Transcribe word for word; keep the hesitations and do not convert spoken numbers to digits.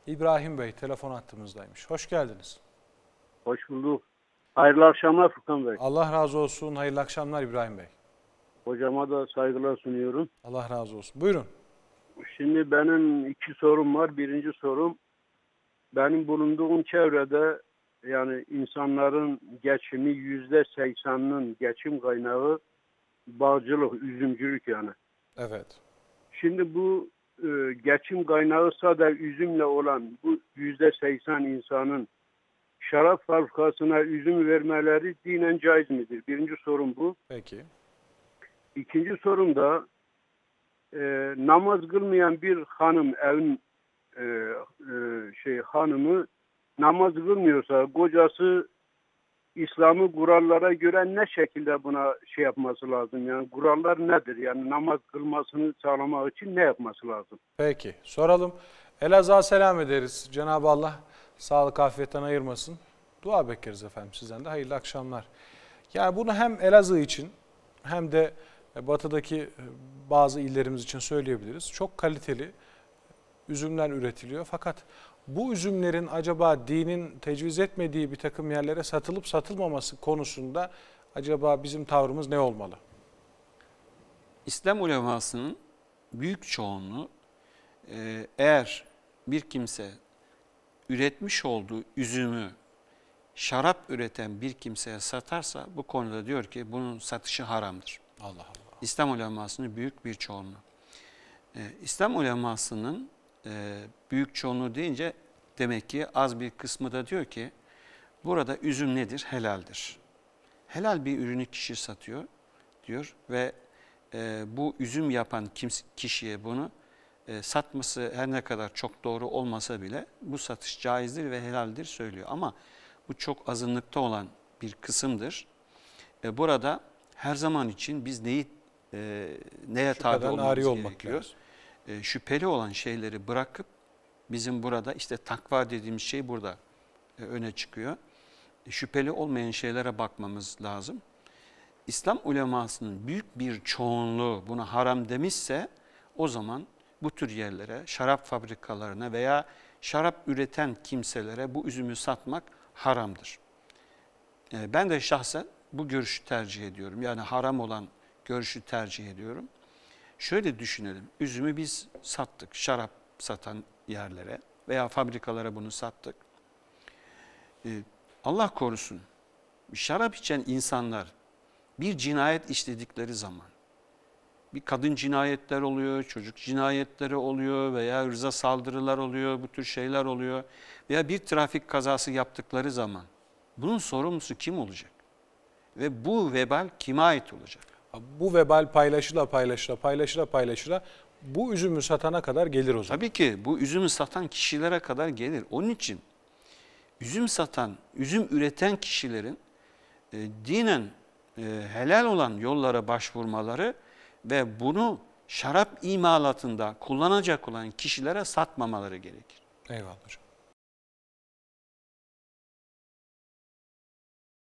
İbrahim Bey telefon hattımızdaymış. Hoş geldiniz. Hoş bulduk. Hayırlı akşamlar Furkan Bey. Allah razı olsun. Hayırlı akşamlar İbrahim Bey. Hocama da saygılar sunuyorum. Allah razı olsun. Buyurun. Şimdi benim iki sorum var. Birinci sorum, benim bulunduğum çevrede yani insanların geçimi yüzde seksanının geçim kaynağı bağcılık, üzümcülük yani. Evet. Şimdi bu e, geçim kaynağı sadece üzümle olan bu yüzde seksan insanın şarap fabrikasına üzüm vermeleri dinen caiz midir? Birinci sorum bu. Peki. İkinci sorum da e, namaz kılmayan bir hanım evin e, e, şey hanımı namaz kılmıyorsa kocası İslami kurallara göre ne şekilde buna şey yapması lazım? Yani kurallar nedir? Yani namaz kılmasını sağlamak için ne yapması lazım? Peki. Soralım. Elazığ'a selam ederiz. Cenab-ı Allah sağlık afiyetten ayırmasın. Dua bekleriz efendim sizden de. Hayırlı akşamlar. Yani bunu hem Elazığ için hem de batıdaki bazı illerimiz için söyleyebiliriz. Çok kaliteli üzümler üretiliyor. Fakat bu üzümlerin acaba dinin tecviz etmediği bir takım yerlere satılıp satılmaması konusunda acaba bizim tavrımız ne olmalı? İslam ulemasının büyük çoğunluğu eğer bir kimse üretmiş olduğu üzümü şarap üreten bir kimseye satarsa bu konuda diyor ki bunun satışı haramdır. Allah Allah. İslam ulemasının büyük bir çoğunluğu. İslam ulemasının büyük çoğunluğu deyince demek ki az bir kısmı da diyor ki burada üzüm nedir? Helaldir. Helal bir ürünü kişi satıyor diyor ve e, bu üzüm yapan kimse, kişiye bunu e, satması her ne kadar çok doğru olmasa bile bu satış caizdir ve helaldir söylüyor. Ama bu çok azınlıkta olan bir kısımdır. E, burada her zaman için biz neyi e, neye tabi olmamız gerekiyor? E, şüpheli olan şeyleri bırakıp bizim burada işte takva dediğimiz şey burada e, öne çıkıyor. E, şüpheli olmayan şeylere bakmamız lazım. İslam ulemasının büyük bir çoğunluğu buna haram demişse o zaman bu tür yerlere, şarap fabrikalarına veya şarap üreten kimselere bu üzümü satmak haramdır. E, ben de şahsen bu görüşü tercih ediyorum. Yani haram olan görüşü tercih ediyorum. Şöyle düşünelim, üzümü biz sattık, şarap satan yerlere veya fabrikalara bunu sattık. Ee, Allah korusun, şarap içen insanlar bir cinayet işledikleri zaman, bir kadın cinayetler oluyor, çocuk cinayetleri oluyor veya hırza saldırılar oluyor, bu tür şeyler oluyor veya bir trafik kazası yaptıkları zaman bunun sorumlusu kim olacak? Ve bu vebal kime ait olacak? Bu vebal paylaşıla paylaşıla paylaşıla paylaşıla bu üzümü satana kadar gelir o zaman. Tabii ki bu üzümü satan kişilere kadar gelir. Onun için üzüm satan, üzüm üreten kişilerin e, dinen e, helal olan yollara başvurmaları ve bunu şarap imalatında kullanacak olan kişilere satmamaları gerekir. Eyvallah hocam.